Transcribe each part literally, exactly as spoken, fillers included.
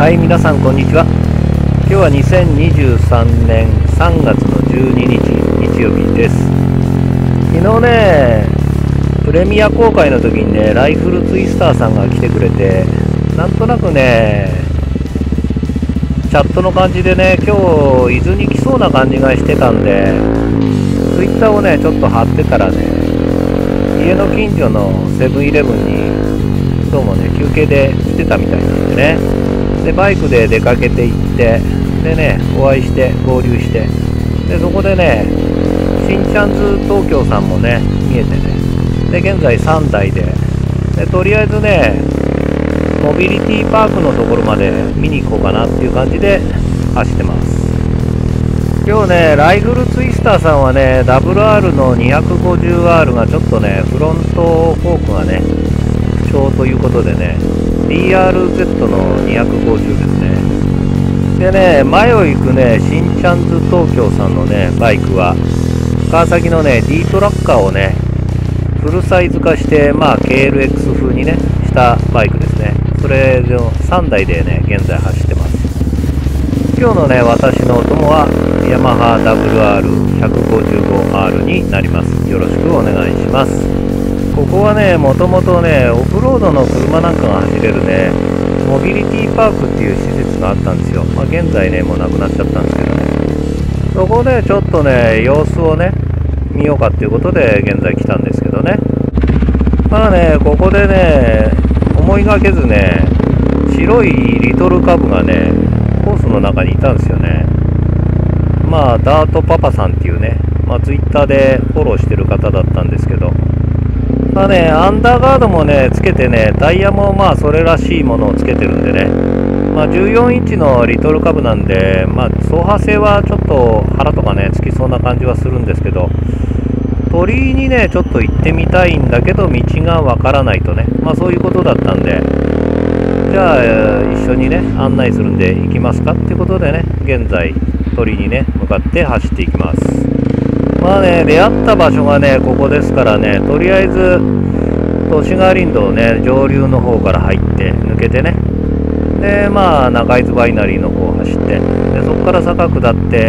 はい、皆さんこんにちは。今日はにせんにじゅうさんねんさんがつのじゅうににち日曜日です。昨日ね、プレミア公開の時にね、ライフルツイスターさんが来てくれて、なんとなくね、チャットの感じでね、今日伊豆に来そうな感じがしてたんで、ツイッターをね、ちょっと貼ってたらね、家の近所のセブンイレブンにどうもね、休憩で来てたみたいなんでね、でバイクで出かけて行って、でね、お会いして合流して、でそこでね、新チャンズ東京さんもね見えてね、で現在さんだいで、でとりあえずね、モビリティパークのところまで見に行こうかなっていう感じで走ってます。今日ね、ライフルツイスターさんはね、ダブリューアール の にひゃくごじゅうアール がちょっとね、フロントフォークがね、不調ということでね、ディーアールゼット のにひゃくごじゅうですね。でね、前を行くね、新チャンズ東京さんのね、バイクは、川崎のね、D トラッカーをね、フルサイズ化して、まあ、ケーエルエックス 風にね、したバイクですね。それのさんだいでね、現在走ってます。今日のね、私のお供は、ヤマハ ダブリューアールひゃくごじゅうごアール になります。よろしくお願いします。ここはね、もともとね、オフロードの車なんかが走れるね、モビリティパークっていう施設があったんですよ。まあ、現在ね、もうなくなっちゃったんですけどね。そこでちょっとね、様子をね、見ようかっていうことで、現在来たんですけどね。まあね、ここでね、思いがけずね、白いリトルカブがね、コースの中にいたんですよね。まあ、ダートパパさんっていうね、まあ、ツイッターでフォローしてる方だったんですけど、まあね、アンダーガードもね、つけてね、タイヤもまあそれらしいものをつけてるんでね、まあ、じゅうよんインチのリトルカブなんで、まあ、走破性はちょっと腹とかね、つきそうな感じはするんですけど、鳥居にね、ちょっと行ってみたいんだけど、道がわからないとね、まあそういうことだったんで、じゃあ、一緒にね、案内するんで行きますかっていうことでね、現在、鳥居にね、向かって走っていきます。まあね、出会った場所がね、ここですからね、とりあえず、都市川林道をね、上流の方から入って、抜けてね、で、まあ、中伊豆ワイナリーの方を走って、でそこから坂下って、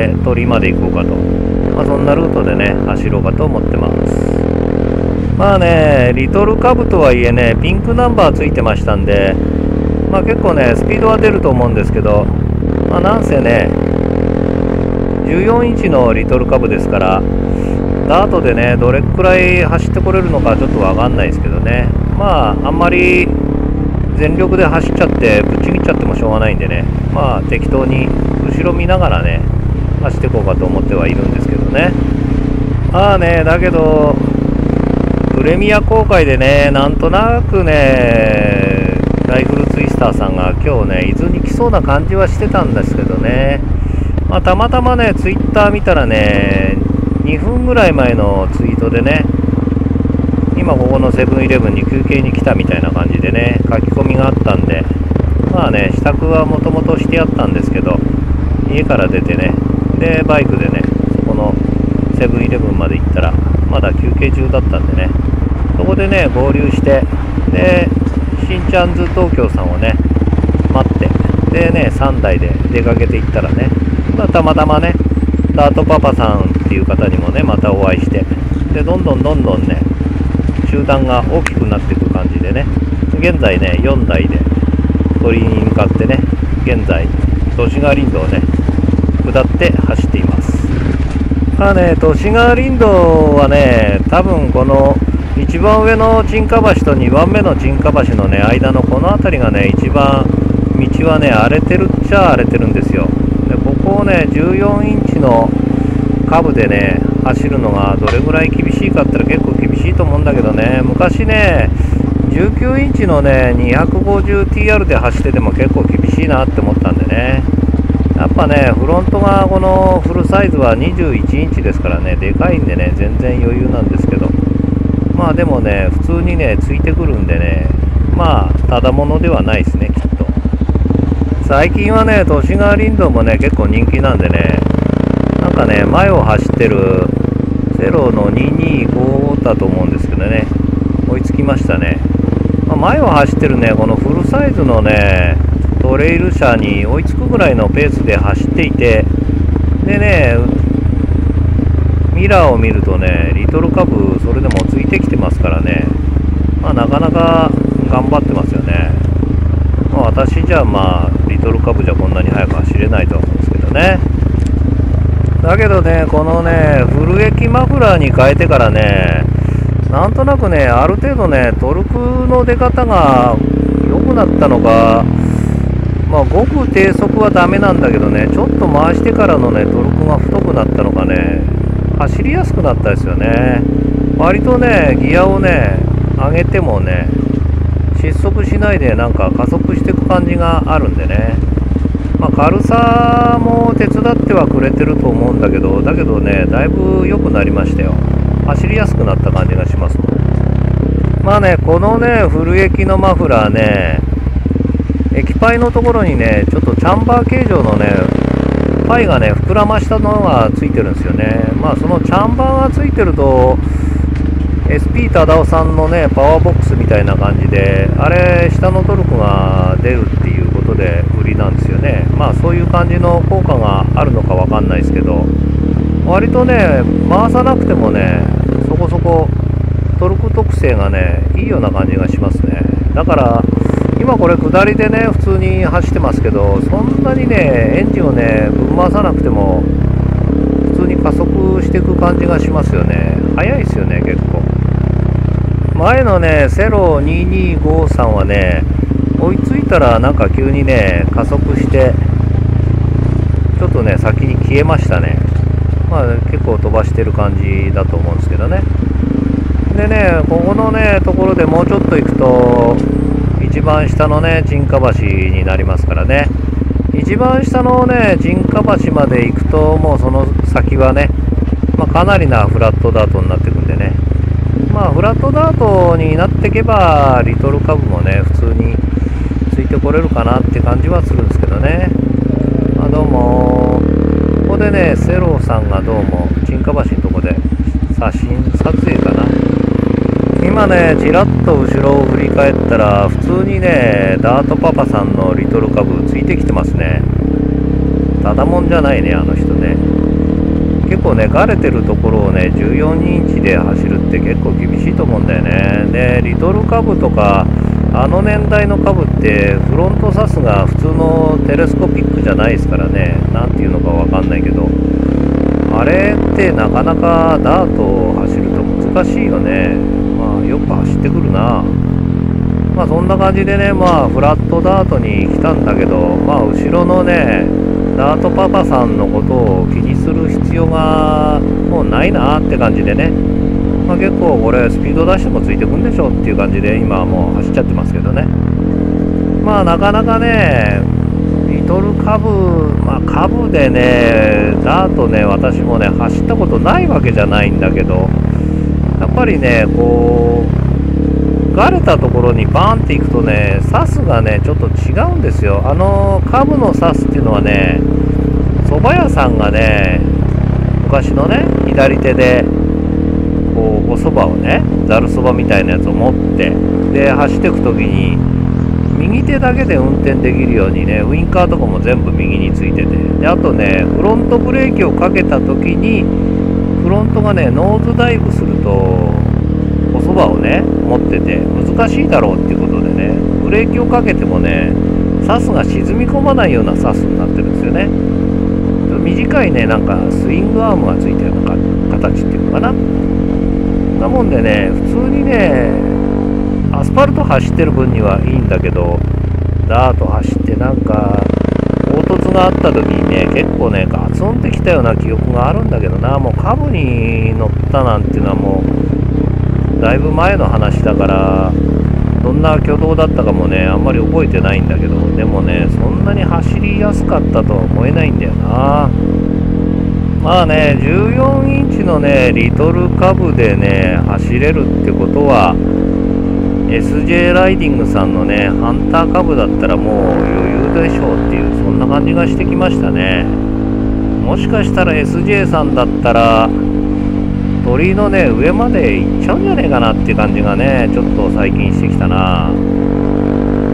鳥居まで行こうかと、まあ、そんなルートでね、走ろうかと思ってます。まあね、リトルカブとはいえね、ピンクナンバーついてましたんで、まあ結構ね、スピードは出ると思うんですけど、まあなんせね、じゅうよんインチのリトルカブですから、ダートでね、どれくらい走ってこれるのかちょっとわかんないですけどね、まあ、あんまり全力で走っちゃって、ぶっちぎっちゃってもしょうがないんでね、まあ、適当に後ろ見ながらね、走っていこうかと思ってはいるんですけどね。まあね、だけど、プレミア公開でね、なんとなくね、ライフルツイスターさんが今日ね、伊豆に来そうな感じはしてたんですけどね、まあ、たまたまね、ツイッター見たらね、にふんぐらい前のツイートでね、今ここのセブンイレブンに休憩に来たみたいな感じでね、書き込みがあったんで、まあね、支度はもともとしてあったんですけど、家から出てね、で、バイクでね、そこのセブンイレブンまで行ったら、まだ休憩中だったんでね、そこでね、合流して、で、新チャンズ東京さんをね、待って、でね、さんだいで出かけていったらね、まあ、たまたまね、ダートパパさんっていう方にもね、またお会いして、で、どんどんどんどんね、集団が大きくなっていく感じでね、現在ね、よんだいで鳥居に向かってね、現在、都市川林道をね、下って走っています。まあね、都市川林道はね、多分この一番上の沈下橋とにばんめの沈下橋のね、間のこの辺りがね、一番道はね、荒れてるっちゃ荒れてるんですよ。で、ここをね、じゅうよんインチのカブでね、走るのがどれぐらい厳しいかって言ったら結構厳しいと思うんだけどね、昔ね、じゅうきゅうインチのね、にひゃくごじゅうティーアール で走ってても結構厳しいなって思ったんでね、やっぱね、フロントがこのフルサイズはにじゅういちインチですからね、でかいんでね、全然余裕なんですけど、まあでもね、普通にね、ついてくるんでね、まあ、ただものではないですね、きっと。最近はね、都市川林道もね、結構人気なんでね、なんかね、前を走ってるゼロのににごだと思うんですけどね、追いつきましたね。まあ、前を走ってるね、このフルサイズのね、 トレイル車に追いつくぐらいのペースで走っていて、でね、ミラーを見るとね、リトルカブそれでもついてきてますからね、まあ、なかなか頑張ってますよね。まあ、私じゃまあリトルカブじゃこんなに速く走れないと思うんですけどね。だけどね、このねフル液マフラーに変えてからね、なんとなくね、ある程度ねトルクの出方が良くなったのか、まあごく低速はダメなんだけどね、ちょっと回してからのねトルクが太くなったのかね、走りやすくなったですよね。割とねギアをね上げてもね失速しないでなんか加速していく感じがあるんでね、まあ、軽さも手伝ってはくれてると思うんだけど、だけどねだいぶ良くなりましたよ。走りやすくなった感じがしますもん。まあね、このねフル液のマフラーね、液パイのところにねちょっとチャンバー形状のねパイがね膨らましたのがついてるんですよね。まあそのチャンバーがついてると エスピー 忠夫さんのねパワーボックスみたいな感じで、あれ下のトルクが出るっていうことで売りなんですよね。まあそういう感じの効果があるのかわかんないですけど、割とね回さなくてもねそこそこトルク特性がねいいような感じがしますね。だから今これ下りでね普通に走ってますけど、そんなにねエンジンをねぶん回さなくても普通に加速していく感じがしますよね。速いですよね結構。前のねセロににごさんはね追いついたらなんか急にね加速してちょっとね先に消えましたね。まあ結構飛ばしてる感じだと思うんですけどね。でねここのねところでもうちょっと行くと一番下のね沈下橋になりますからね、一番下のね沈下橋まで行くともうその先はね、まあ、かなりなフラットダートになっていくんでね、まあフラットダートになっていけばリトルカブもね普通についてこれるかなって感じはするんですけどね。まあ、どうもここでねセロさんがどうも沈下橋のとこで写真撮影かな。今ねちらっと後ろを振り返ったら普通にねダートパパさんのリトルカブついてきてますね。ただもんじゃないねあの人ね。結構ね、がれてるところをね、じゅうよんインチで走るって結構厳しいと思うんだよね。で、リトルカブとか、あの年代のカブって、フロントサスが普通のテレスコピックじゃないですからね、なんていうのかわかんないけど、あれってなかなかダートを走ると難しいよね。まあ、よく走ってくるな。まあ、そんな感じでね、まあ、フラットダートに来たんだけど、まあ、後ろのね、ダートパパさんのことを気にする必要がもうないなって感じでね、まあ、結構これスピード出してもついてくんでしょっていう感じで今はもう走っちゃってますけどね。まあなかなかねリトルカブ、まあカブでねダートね私もね走ったことないわけじゃないんだけど、やっぱりねこうがれたところにバーンっていくとねサスがねちょっと違うんですよ。あのカブのサスっていうのはね蕎麦屋さんがね昔のね左手でこうお蕎麦をねざるそばみたいなやつを持ってで走っていく時に右手だけで運転できるようにねウインカーとかも全部右についてて、であとねフロントブレーキをかけた時にフロントがねノーズダイブするとお蕎麦をね持ってて難しいだろうっていうことでねブレーキをかけてもねサスが沈み込まないようなサスになってるんですよね。短いねなんかスイングアームがついたような形っていうのかな。なもんでね普通にねアスファルト走ってる分にはいいんだけど、ダート走ってなんか凹凸があった時にね結構ねガツンってきたような記憶があるんだけどな。もうカブに乗ったなんていうのはもうだいぶ前の話だからどんな挙動だったかもねあんまり覚えてないんだけど、でもねそんなに走りやすかったとは思えないんだよな。まあねじゅうよんインチのねリトルカブでね走れるってことは エスジェー ライディングさんのねハンターカブだったらもう余裕でしょうっていうそんな感じがしてきましたね。もしかしたら エスジェー さんだったら鳥居のね上まで行っちゃうんじゃねえかなっていう感じがねちょっと最近してきたな。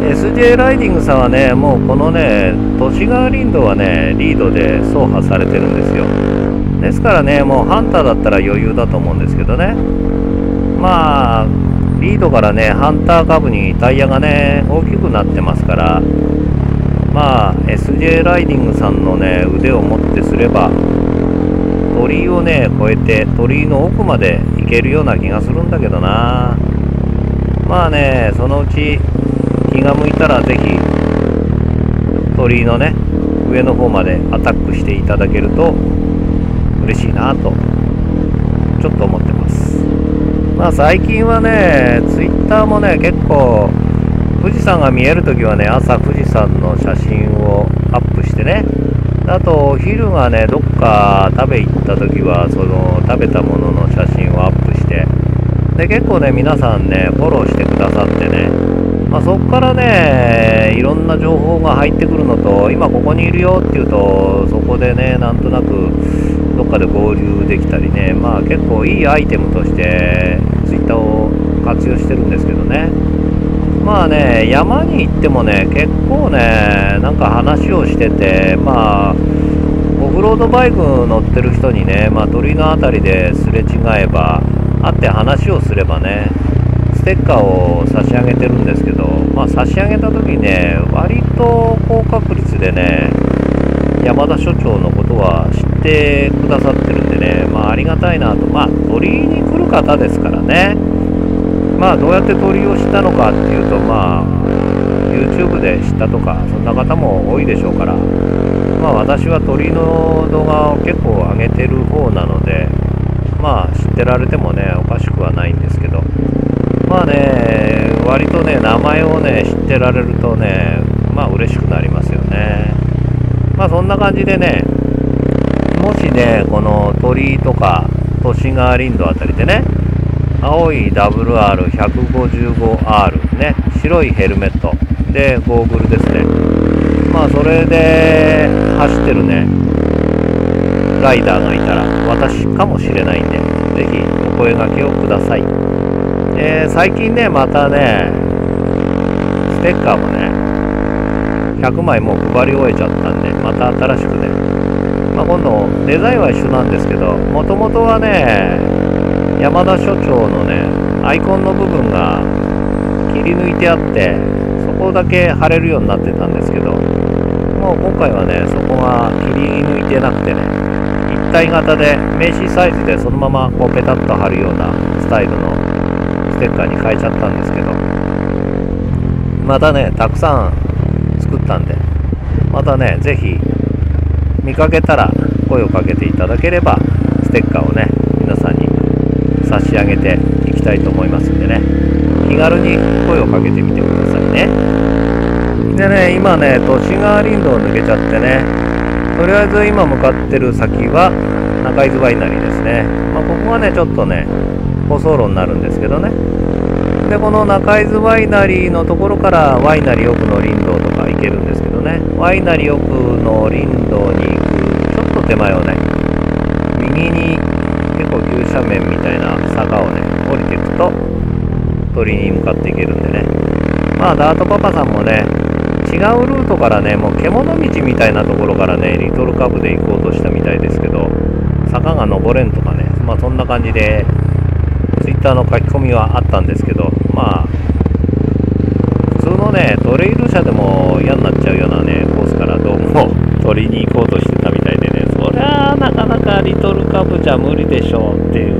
エスジェー ライディングさんはね、もうこのね、都市川林道はね、リードで走破されてるんですよ。ですからね、もうハンターだったら余裕だと思うんですけどね。まあ、リードからね、ハンター株にタイヤがね、大きくなってますから、まあ、エスジェー ライディングさんのね、腕をもってすれば、鳥居をね、越えて、鳥居の奥まで行けるような気がするんだけどな。まあね、そのうち、気が向いたらぜひ鳥居のね上の方までアタックしていただけると嬉しいなとちょっと思ってます。まあ最近はねツイッターもね結構富士山が見えるときはね朝富士山の写真をアップしてね、あとお昼がねどっか食べ行ったときはその食べたものの写真をアップして、で結構ね皆さんねフォローしてくださってね、まあ、そこからねいろんな情報が入ってくるのと、今ここにいるよっていうとそこでねなんとなくどっかで合流できたりね、まあ結構いいアイテムとしてツイッターを活用してるんですけどね。まあね山に行ってもね結構ねなんか話をしてて、まあオフロードバイク乗ってる人にね、まあ、鳥の辺りですれ違えば会って話をすればねステッカーを差し上げてるんですけど、まあ、差し上げた時にね割と高確率でね山田所長のことは知ってくださってるんでね、まあ、ありがたいなと。まあ鳥居に来る方ですからね、まあどうやって鳥居を知ったのかっていうと、まあ YouTube で知ったとかそんな方も多いでしょうから、まあ私は鳥居の動画を結構上げてる方なので、まあ知ってられてもねおかしくはないんですけど、まあね割とね名前をね知ってられるとねまあ嬉しくなりますよね。まあそんな感じでね、もしねこの鳥居とか都市川林道あたりでね青い ダブリューアールひゃくごじゅうごアール ね、白いヘルメットでゴーグルですね、まあそれで走ってるねライダーがいたら私かもしれないんで、ぜひお声掛けをください。えー、最近ねまたねステッカーもねひゃくまいもう配り終えちゃったんで、また新しくね、まあ、今度デザインは一緒なんですけど、もともとはね山田所長のねアイコンの部分が切り抜いてあってそこだけ貼れるようになってたんですけど、もう今回はねそこが切り抜いてなくてね一体型で名刺サイズでそのままこうペタッと貼るようなスタイルのステッカーに変えちゃったんですけど、またねたくさん作ったんで、またねぜひ見かけたら声をかけていただければステッカーをね皆さんに差し上げていきたいと思いますんでね、気軽に声をかけてみてくださいね。でね今ね都市川林道を抜けちゃってね、とりあえず今向かってる先は中伊豆ワイナリーですね。まあ、ここがねちょっとね舗装路になるんですけどね、でこの中伊豆ワイナリーのところからワイナリー奥の林道とか行けるんですけどね、ワイナリー奥の林道に行くちょっと手前をね右に結構急斜面みたいな坂をね降りていくと鳥に向かっていけるんでね、まあダートパパさんもね違うルートからねもう獣道みたいなところからねリトルカブで行こうとしたみたいですけど、坂が登れんとかね、まあそんな感じでツイッターの書き込みはあったんですけど、まあ普通のねトレイル車でも嫌になっちゃうようなねコースからどうも取りに行こうとしてたみたいでね、そりゃあなかなかリトルカブじゃ無理でしょうっていう、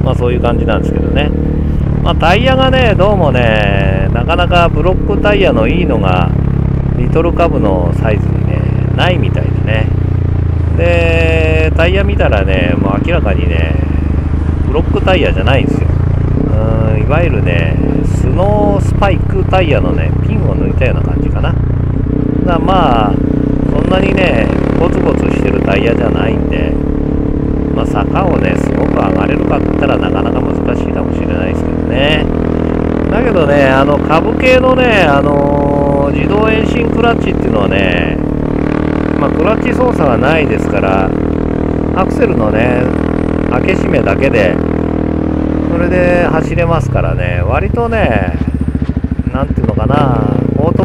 まあそういう感じなんですけどね。まあタイヤがねどうもねなかなかブロックタイヤのいいのがリトルカブのサイズにねないみたいでね、でタイヤ見たらねもう明らかにねブロックタイヤじゃないんですよ。うーんいわゆるねスノースパイクタイヤのねピンを抜いたような感じかな。だまあそんなにねゴツゴツしてるタイヤじゃないんで、まあ、坂をねすごく上がれるかって言ったらなかなか難しいかもしれないですけどね。だけどねあの株系のねあのー、自動遠心クラッチっていうのはね、まあ、クラッチ操作がないですからアクセルのね開け閉めだけでそれで走れますからね、割とねなんていうのかなオート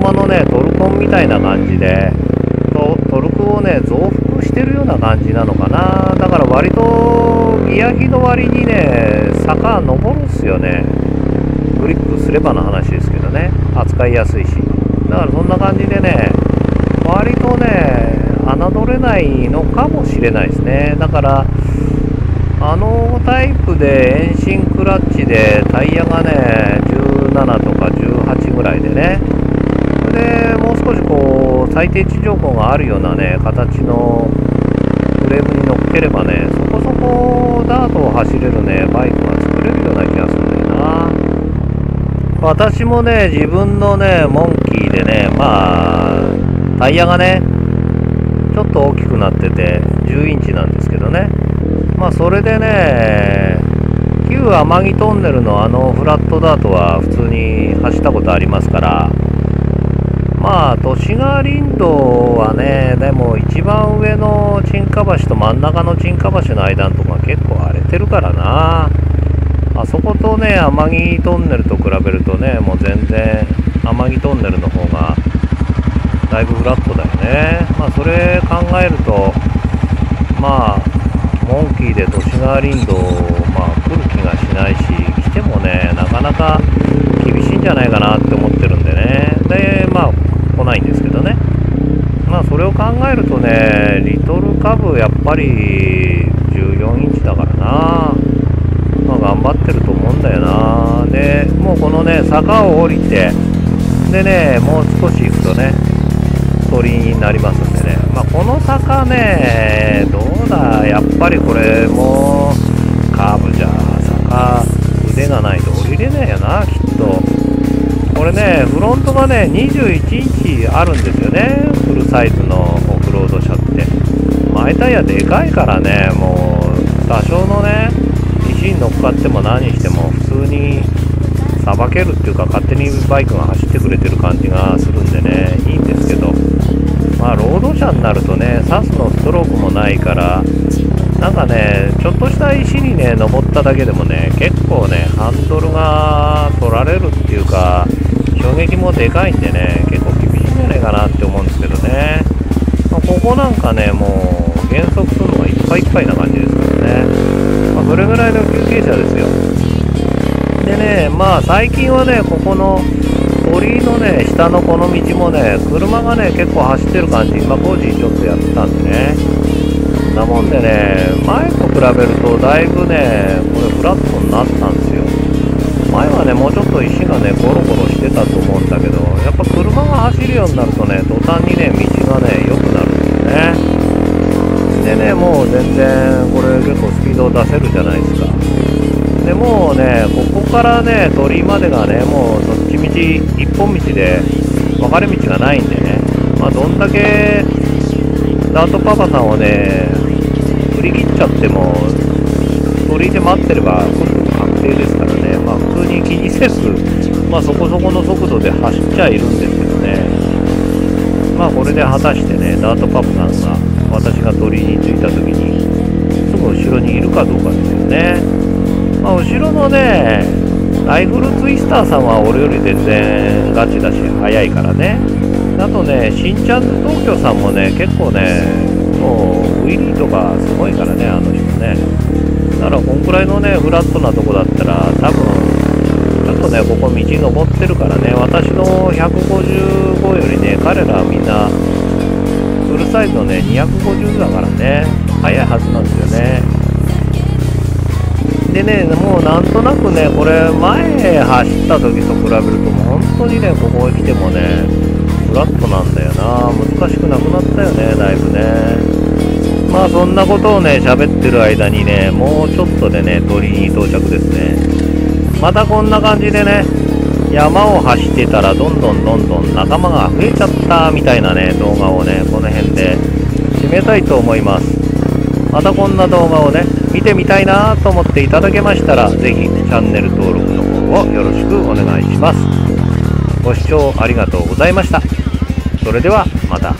車のねトルコンみたいな感じでト、トルクをね増幅してるような感じなのかな。だから割とギア比の割にね坂登るっすよね。グリップすればの話ですけどね、扱いやすいし。だからそんな感じでね割とね侮れないのかもしれないですね。だからあのタイプで遠心クラッチでタイヤがねじゅうななとかじゅうはちぐらいでね、でもう少しこう最低地上高があるようなね形のフレームに乗っければねそこそこダートを走れるねバイクが作れるような気がするんだよな。私もね自分のねモンキーでねまあタイヤがねちょっと大きくなっててじゅうインチなんですけどね、まあそれでね旧天城トンネルのあのフラットダートは普通に走ったことありますから、まあ都市川林道はねでも一番上の沈下橋と真ん中の沈下橋の間のとこが結構荒れてるからな。あそことね天城トンネルと比べるとねもう全然天城トンネルの方がだいぶフラットだよね。まあそれ考えるとまあモンキーで都市川林道まあ来る気がしないし、来てもねなかなか厳しいんじゃないかなって思ってるんでね。でまあ来ないんですけどね。まあそれを考えるとねリトルカブやっぱりじゅうよんインチだからな。まあ頑張ってると思うんだよな。でもうこのね坂を降りてでねもう少し行くとね鳥になりますんでね、まあ、この坂ねどうだやっぱりこれもカーブじゃ坂腕がないと降りれないよなきっと。これねフロントがねにじゅういちインチあるんですよねフルサイズのオフロード車って。前タイヤでかいからねもう多少のね石に乗っかっても何しても普通にさばけるっていうか勝手にバイクが走ってくれてる感じがするんでねいいんですけど、まあロード車になるとねサスのストロークもないからなんかねちょっとした石にね登っただけでもね結構ねハンドルが取られるっていうか衝撃もでかいんでね結構厳しいんじゃないかなって思うんですけどね、まあ、ここなんかねもう減速するのがいっぱいいっぱいな感じですからね、まあ、それぐらいの休憩車ですよ。でねまあ最近はねここの鳥居のね下のこの道もね車がね結構走ってる感じ今工事ちょっとやってたんでね、そんなもんでね前と比べるとだいぶねこれフラットになったんですよ。前はねもうちょっと石がねゴロゴロしてたと思うんだけどやっぱ車が走るようになるとね途端にね道がね良くなるんですよね。でねもう全然これ結構スピード出せるじゃないですか。でもうねここからね鳥居までがねもうどっちみち一本道で分かれ道がないんでね、まあ、どんだけダートパパさんをね振り切っちゃっても鳥居で待ってれば来るの確定ですからね、まあ普通に気にせず、まあ、そこそこの速度で走っちゃいるんですけどね、まあこれで果たしてねダートパパさんが私が鳥居に着いた時にすぐ後ろにいるかどうかですよね。まあ、後ろのねライフルツイスターさんは俺より全然ガチだし速いからね。あとねしんちゃん東京さんもね結構ねもうウィリーとかすごいからねあの人ね。だからこんくらいのねフラットなとこだったら多分ちょっとねここ道登ってるからね私のひゃくごじゅうごよりね彼らはみんなフルサイズのねにひゃくごじゅうだからね速いはずなんですよね。でね、もうなんとなくね、これ前走った時と比べるともう本当にね、ここへ来てもね、フラットなんだよな。難しくなくなったよね、だいぶね。まあそんなことをね、喋ってる間にね、もうちょっとでね、鳥居に到着ですね。またこんな感じでね、山を走ってたらどんどんどんどん仲間が増えちゃったみたいなね、動画をね、この辺で締めたいと思います。またこんな動画をね、見てみたいなと思っていただけましたら、ぜひチャンネル登録の方をよろしくお願いします。ご視聴ありがとうございました。それではまた。